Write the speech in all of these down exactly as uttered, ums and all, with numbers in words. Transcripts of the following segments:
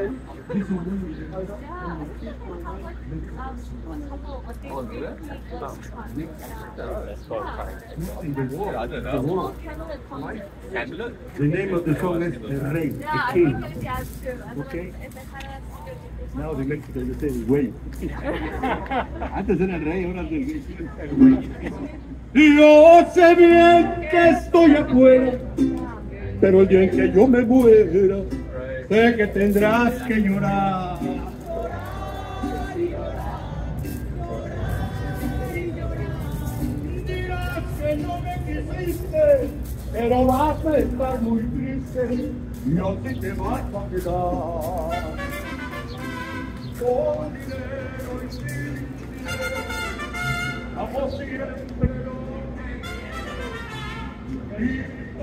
The name of the song is El Rey, the King. Okay? Now the Mexican they say el güey. Antes era el rey, ahora es el güey. Yo sé bien que estoy afuera, pero el día en que yo me muera, sé que tendrás que llorar. Dirás que no me quisiste, pero vas a estar muy triste, y así te vas a quedar. Con dinero y sin dinero, amo siempre lo que quiero.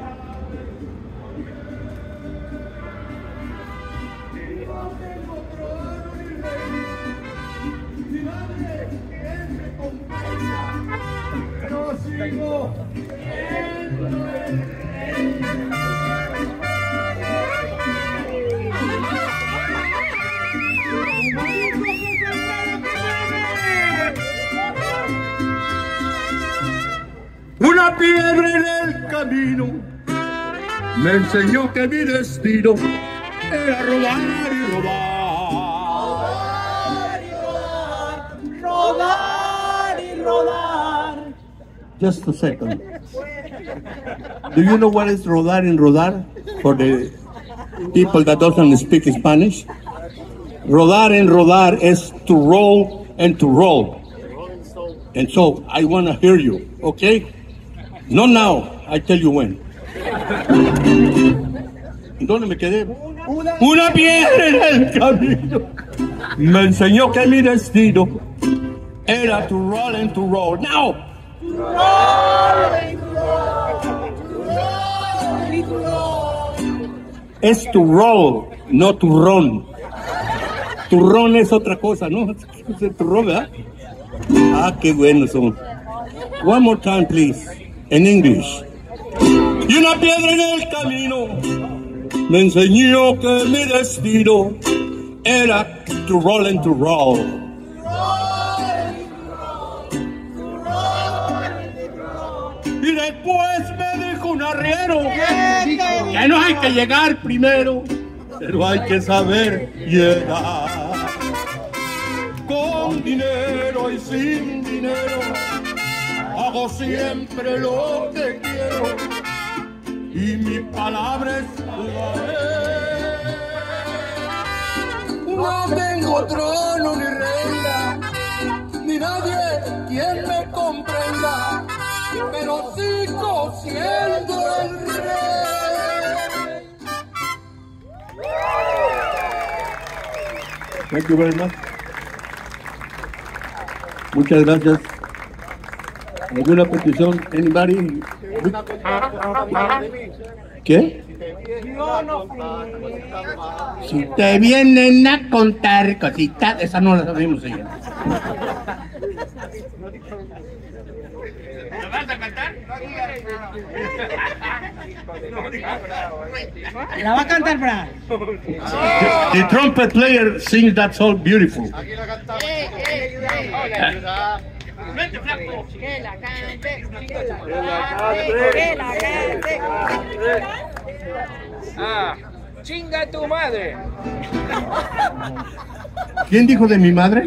Y no tengo trono ni rey, ni nadie quien me acompaña, pero sigo siendo el rey. Una piedra en el camino me enseñó que mi destino era rodar y rodar. Rodar y rodar, rodar y rodar. Just a second. Do you know what is rodar and rodar for the people that don't speak Spanish? Rodar and rodar is to roll and to roll. And so I want to hear you, okay? Not now, I tell you when. ¿Dónde me quedé? Una piedra en el camino me enseñó que mi destino era to roll and to roll. Now! Roll and to roll, roll and to roll. Es to roll, no to run. To run es otra cosa, ¿no? Es to roll, ¿verdad? Ah, qué buenos son. One more time, please. In English. Y una piedra en el camino me enseñó que mi destino era to roll and to roll. Y después me dijo un arriero que no hay que llegar primero, pero hay que saber llegar. Con dinero y sin dinero hago siempre lo que quiero, y mi palabra es la ley. No tengo trono ni reina, ni nadie quien me comprenda, pero sigo siendo el rey. Thank you very much. Muchas gracias. ¿Alguna petición? Anybody? ¿Qué? Si te vienen a contar cositas, esa no la sabemos, señor. ¿La vas a cantar? La va a cantar, Brad. The, the trumpet player sings that song beautiful. Que la cante, que la cante, que la cante. Ah, chinga tu madre. ¿Quién dijo de mi madre?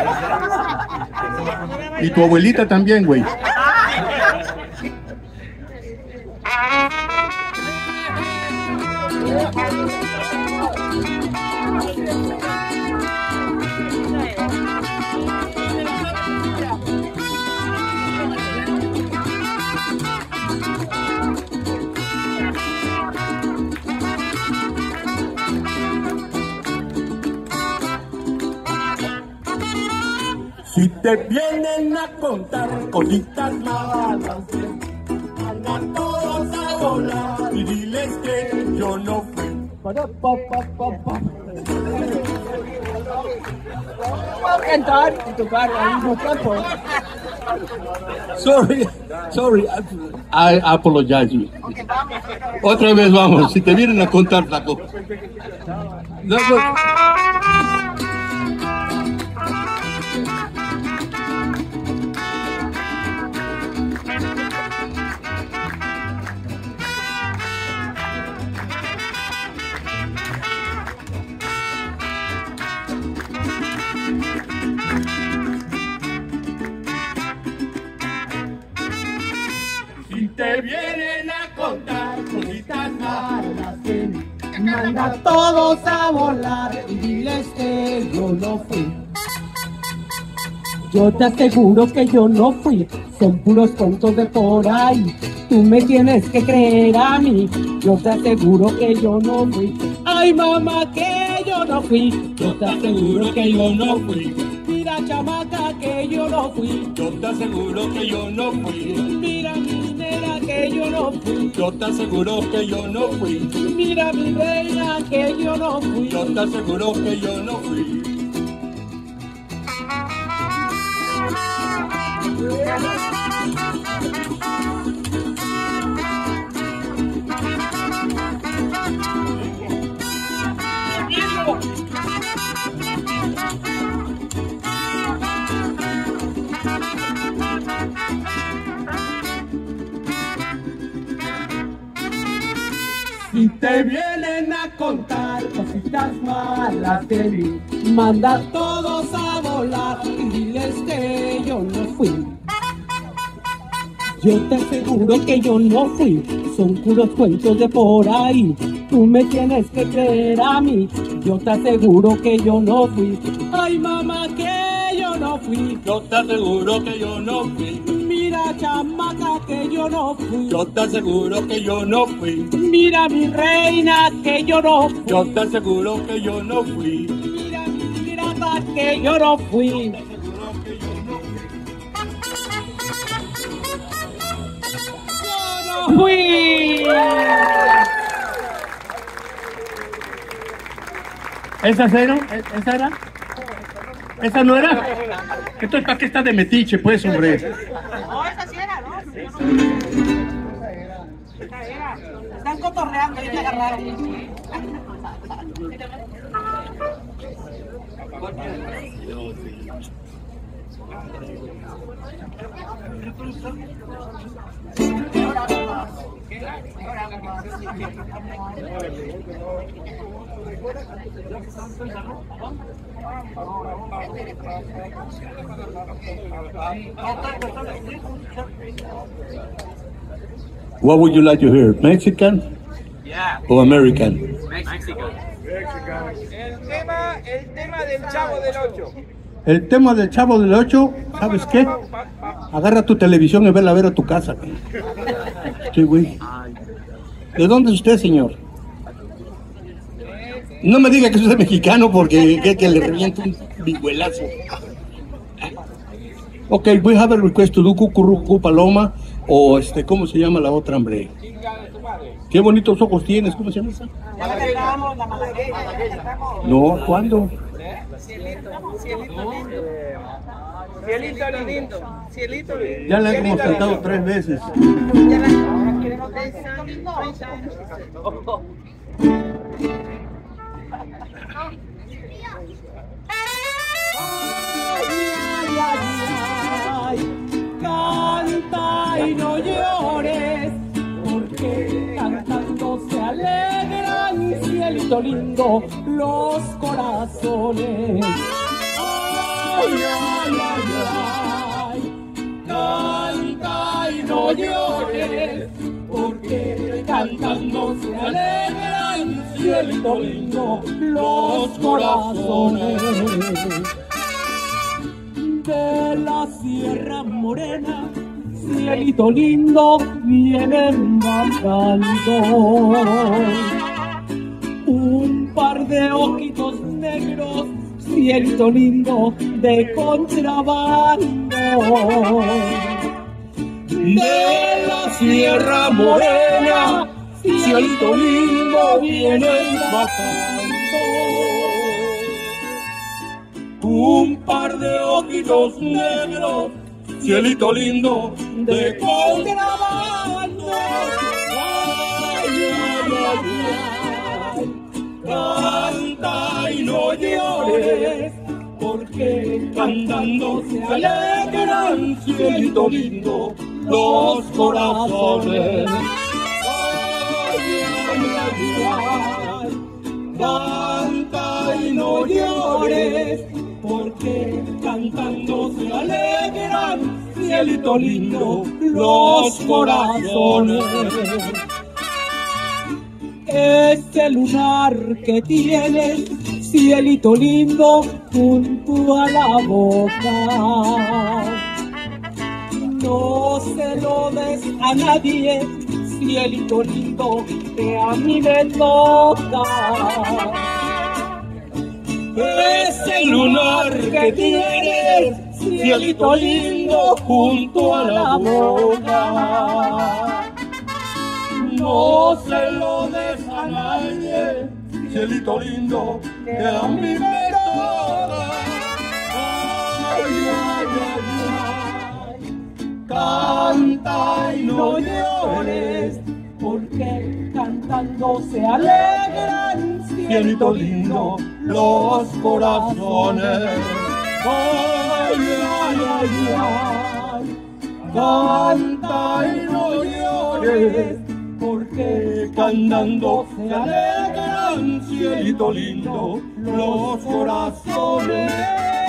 Y tu abuelita también, güey. Si te vienen a contar cositas malas, andan todos a volar y diles que yo no fui. Para pa pa pa pa. Va a cantar y tocar al mismo tiempo. Sorry, sorry, I, I apologize. Otra vez vamos, si te vienen a contar, flaco. That was... Si te vienen a contar cositas malas de mí, manda a todos a volar y diles que yo no fui. Yo te aseguro que yo no fui, son puros cuentos de por ahí. Tú me tienes que creer a mí, yo te aseguro que yo no fui. Ay mamá, que yo no fui, yo te aseguro que yo no fui. Mira chamaca, que yo no fui, yo te aseguro que yo no fui. Mira mi nena, que yo no fui, yo te aseguro que yo no fui. Mira mi reina, que yo no fui, yo te aseguro que yo no fui. Si te vienen a contar cositas malas de mí, manda a todos a volar y diles que yo no fui. Yo te aseguro que yo no fui, son puros cuentos de por ahí. Tú me tienes que creer a mí, yo te aseguro que yo no fui. Ay mamá, que yo no fui, yo te aseguro que yo no fui. Mira chamaca, que yo no fui, yo te aseguro que yo no fui. Mira mi reina, que yo no fui, yo te aseguro que yo no fui. Mira mi pirata, que yo no fui. Fui. ¿Esa era? ¿Esa era? ¿Esa no era? Entonces, ¿para qué está de metiche, pues, hombre? No, esa sí era, ¿no? Esa era. Están cotorreando y te agarraron. What would you like to hear? Mexican? Yeah. Or American? Mexican. El tema, el tema del Chavo del Ocho. El tema del Chavo del Ocho, ¿sabes qué? Agarra tu televisión y vela a ver a tu casa. Sí, güey. ¿De dónde es usted, señor? No me diga que usted es mexicano porque que, que le revienta un vihuelazo. Ok, we have a request to do Cucurrucu Paloma o este, ¿cómo se llama la otra, hombre? Qué bonitos ojos tienes, ¿cómo se llama esa? Ya la cantamos, la malagueña, ya la cantamos. No, ¿cuándo? Cielito, cielito lindo. Cielito lindo, cielito lindo. Ya la hemos cantado tres veces. Ya la queremos ver cielito lindo. Ay, ay, ay, canta y no llores, porque cantando se alegran, cielito lindo, los corazones. Ay, ay, ay, ay, canta y no llores, porque cantando se alegran, cielito lindo, los corazones. De la Sierra Morena, cielito lindo, vienen bajando un par de ojitos negros, cielito lindo, de contrabando. De la Sierra Morena, cielito lindo, vienen bajando un par de ojitos negros, cielito lindo, de contrabando. Ay, ay, ay, ay, canta cantando se alegran, cielito lindo, los corazones. Ay, ay, ay, ay, canta y no llores, porque cantando se alegran, cielito lindo, los corazones. Ese lunar que tienes, cielito lindo, junto a la boca, no se lo des a nadie, cielito lindo, que a mí me toca. Ese lunar que tienes, cielito lindo, junto a la boca, no se lo des a nadie, cielito lindo, que a mí me toca. Ay, ay, ay, ay, canta y no llores, porque cantando se alegran, cielito lindo, los corazones. Ay, ay, ay, ay, canta y no llores, porque cantando se alegran, cielito lindo, los corazones.